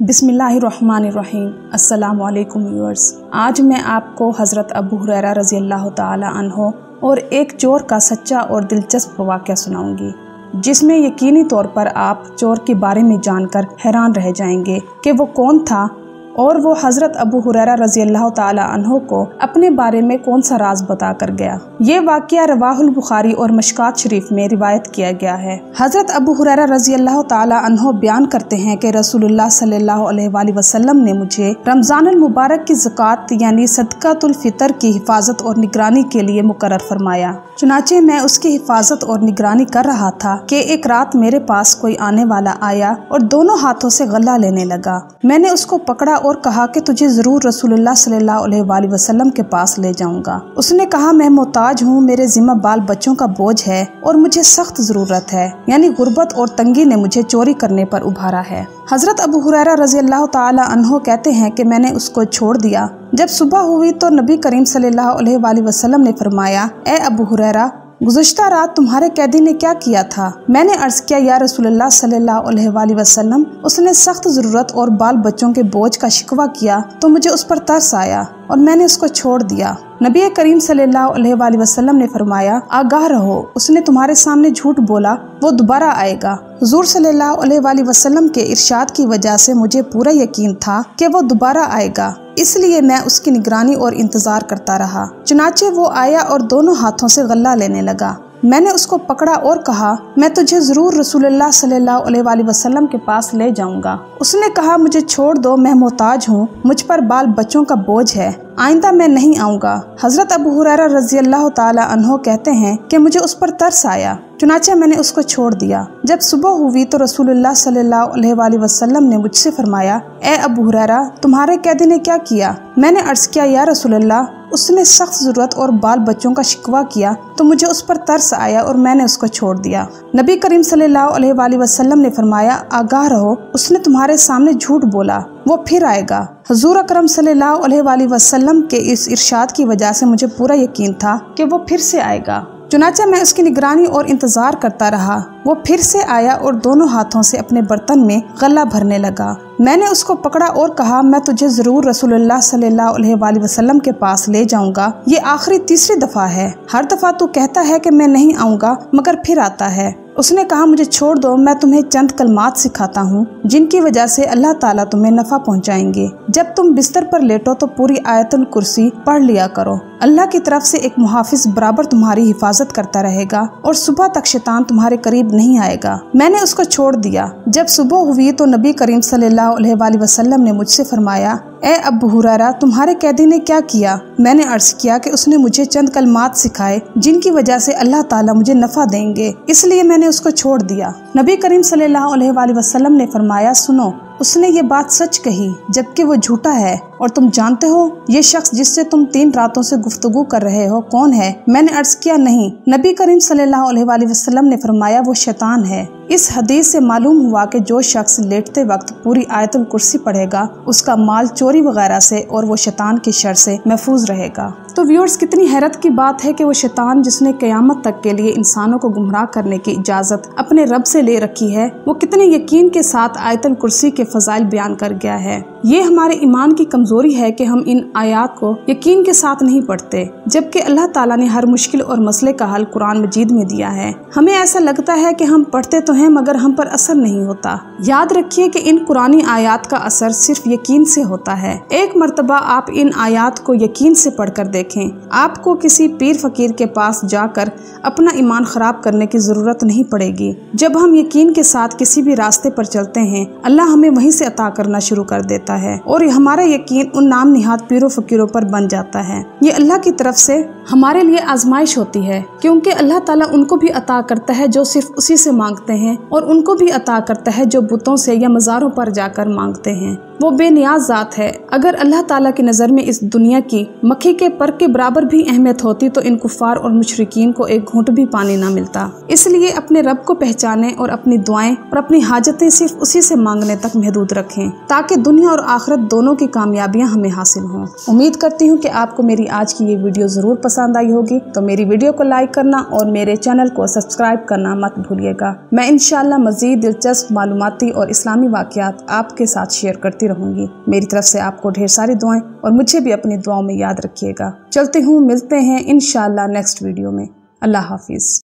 बिस्मिल्लाहिर्रहमानिर्रहीम। अस्सलामु अलैकुम व्यूअर्स। आज मैं आपको हज़रत अबू हुरैरा रज़ी अल्लाह ताला अन्हो और एक चोर का सच्चा और दिलचस्प वाक़या सुनाऊंगी, जिसमें यकीनी तौर पर आप चोर के बारे में जानकर हैरान रह जाएंगे कि वो कौन था और वो हज़रत अबू हुरैरा रज़ी अल्लाह ताला अन्हो को अपने बारे में कौन सा राज बता कर गया। ये वाक़या रवाहुल बुखारी और मशकात शरीफ में रिवायत किया गया है। हज़रत अबू हुरैरा रज़ी अल्लाह ताला अन्हो बयान करते हैं कि रसूलुल्लाह सल्लल्लाहु अलैहि वसल्लम ने मुझे रमज़ानुल मुबारक की ज़कात यानी सदक़ातुल फ़ितर की हिफाजत और निगरानी के लिए मुकर्रर फरमाया। चुनाचे मैं उसकी हिफाजत और निगरानी कर रहा था कि एक रात मेरे पास कोई आने वाला आया और दोनों हाथों से गल्ला लेने लगा। मैंने उसको पकड़ा और कहा कि तुझे जरूर रसूलुल्लाह सल्लल्लाहु अलैहि वसल्लम के पास ले जाऊंगा। उसने कहा, मैं मोहताज हूँ, मेरे जिम्मा बाल बच्चों का बोझ है और मुझे सख्त जरूरत है, यानी गुर्बत और तंगी ने मुझे चोरी करने पर उभारा है। हजरत अबू हुरैरा रज़ी अल्लाह ताला अन्हो कहते हैं कि मैंने उसको छोड़ दिया। जब सुबह हुई तो नबी करीम सल्लल्लाहु अलैहि वसल्लम ने फरमाया, ए अबू हुरैरा, गुज़श्ता रात तुम्हारे कैदी ने क्या किया था? मैंने अर्ज किया, या रसूलुल्लाह सल्लल्लाहु अलैहि वसल्लम, उसने सख्त जरूरत और बाल बच्चों के बोझ का शिकवा किया तो मुझे उस पर तरस आया और मैंने उसको छोड़ दिया। नबी करीम सल्लल्लाहु अलैहि वसल्लम ने फरमाया, आगाह रहो, उसने तुम्हारे सामने झूठ बोला, वो दोबारा आएगा। हुजूर सल्लल्लाहु अलैहि वसल्लम के इरशाद की वजह से मुझे पूरा यकीन था कि वो दोबारा आएगा, इसलिए मैं उसकी निगरानी और इंतजार करता रहा। चुनाचे वो आया और दोनों हाथों से गल्ला लेने लगा। मैंने उसको पकड़ा और कहा, मैं तुझे जरूर रसूलुल्लाह सल्लल्लाहु अलैहि वसल्लम के पास ले जाऊंगा। उसने कहा, मुझे छोड़ दो, मैं मोहताज हूँ, मुझ पर बाल बच्चों का बोझ है, आइंदा मैं नहीं आऊँगा। हज़रत अबू हुरैरा रज़ी अल्लाह ताला अन्हो कहते हैं कि मुझे उस पर तरस आया, चुनाचे मैंने उसको छोड़ दिया। जब सुबह हुई तो रसूलुल्लाह सल्लल्लाहु अलैहि वसल्लम ने मुझसे फरमाया, ए अबू हुरैरा, तुम्हारे कैदी ने क्या किया? मैंने अर्ज किया, या रसूलल्लाह, उसने सख्त जरूरत और बाल बच्चों का शिकवा किया तो मुझे उस पर तरस आया और मैंने उसको छोड़ दिया। नबी करीम सल्लल्लाहु अलैहि वसल्लम ने फरमाया, आगाह रहो, उसने तुम्हारे सामने झूठ बोला, वो फिर आएगा। हुजूर अकरम सल्लल्लाहु अलैहि वसल्लम के इस इरशाद की वजह से मुझे पूरा यकीन था कि वो फिर से आएगा। चुनाचा मैं उसकी निगरानी और इंतजार करता रहा। वो फिर से आया और दोनों हाथों से अपने बर्तन में गल्ला भरने लगा। मैंने उसको पकड़ा और कहा, मैं तुझे जरूर रसूलुल्लाह सल्लल्लाहु अलैहि वसल्लम के पास ले जाऊंगा। ये आखिरी तीसरी दफा है, हर दफा तू कहता है कि मैं नहीं आऊंगा मगर फिर आता है। उसने कहा, मुझे छोड़ दो, मैं तुम्हें चंद कलमात सिखाता हूँ जिनकी वजह से अल्लाह ताला तुम्हें नफा पहुँचाएंगे। जब तुम बिस्तर पर लेटो तो पूरी आयतुल कुर्सी पढ़ लिया करो। अल्लाह की तरफ से एक मुहाफिज बराबर तुम्हारी हिफाजत करता रहेगा और सुबह तक शैतान तुम्हारे करीब नहीं आएगा। मैंने उसको छोड़ दिया। जब सुबह हुई तो नबी करीम सल्लल्लाहु अलैहि वसल्लम ने मुझसे फरमाया, ए अबू हुरैरा, तुम्हारे कैदी ने क्या किया? मैंने अर्ज किया कि उसने मुझे चंद कलमात सिखाए जिनकी वजह से अल्लाह ताला मुझे नफा देंगे, इसलिए मैंने उसको छोड़ दिया। नबी करीम सल्लल्लाहु अलैहि वसल्लम ने फरमाया, सुनो, उसने ये बात सच कही जबकि वो झूठा है। और तुम जानते हो ये शख्स जिससे तुम 3 रातों से गुफ्तगू कर रहे हो कौन है? मैंने अर्ज किया, नहीं। नबी करीम सल्लल्लाहु अलैहि वसल्लम ने फरमाया, वो शैतान है। इस हदीस से मालूम हुआ कि जो शख्स लेटते वक्त पूरी आयतुल कुर्सी पढ़ेगा उसका माल चोरी वगैरह से और वो शैतान की शर से महफूज रहेगा। तो व्यूअर्स, कितनी हैरत की बात है कि वो शैतान जिसने क़यामत तक के लिए इंसानों को गुमराह करने की इजाज़त अपने रब से ले रखी है, वो कितने यकीन के साथ आयतुल कुर्सी के फ़ज़ाइल बयान कर गया है। ये हमारे ईमान की कमज़ोरी है कि हम इन आयात को यकीन के साथ नहीं पढ़ते, जबकि अल्लाह ताला ने हर मुश्किल और मसले का हल कुरान मजीद में दिया है। हमें ऐसा लगता है कि हम पढ़ते तो हैं मगर हम पर असर नहीं होता। याद रखिए कि इन कुरानी आयात का असर सिर्फ यकीन से होता है। एक मर्तबा आप इन आयात को यकीन से पढ़कर देखें। आपको किसी पीर फकीर के पास जाकर अपना ईमान खराब करने की जरूरत नहीं पड़ेगी। जब हम यकीन के साथ किसी भी रास्ते पर चलते हैं, अल्लाह हमें वहीं से अता करना शुरू कर देता है और हमारा यकीन उन नाम निहाद पीरों फकीरों पर बन जाता है। ये अल्लाह की तरफ से हमारे लिए आजमाइश होती है, क्योंकि अल्लाह ताला उनको भी अता करता है जो सिर्फ उसी से मांगते हैं और उनको भी अता करता है जो बुतों से या मज़ारों पर जाकर मांगते हैं। वो बेनियाज ज़ात है है। अगर अल्लाह ताला की नज़र में इस दुनिया की मक्खी के पर के बराबर भी अहमियत होती तो इन कुफार और मुशरिकीन को एक घूंट भी पानी ना मिलता। इसलिए अपने रब को पहचाने और अपनी दुआएं और अपनी हाजतें सिर्फ उसी से मांगने तक महदूद रखें, ताकि दुनिया और आखिरत दोनों की कामयाबियां हमें हासिल हों। उम्मीद करती हूँ कि आपको मेरी आज की ये वीडियो ज़रूर पसंद आई होगी। तो मेरी वीडियो को लाइक करना और मेरे चैनल को सब्सक्राइब करना मत भूलिएगा। मैं इंशाअल्लाह मज़ीद दिलचस्प मालूमाती और इस्लामी वाक़यात आपके साथ शेयर करती रहूँगी। मेरी तरफ से आपको ढेर सारी दुआएं और मुझे भी अपनी दुआओं में याद रखिएगा। चलती हूँ, मिलते हैं इंशाअल्लाह नेक्स्ट वीडियो में। अल्लाह हाफिज़।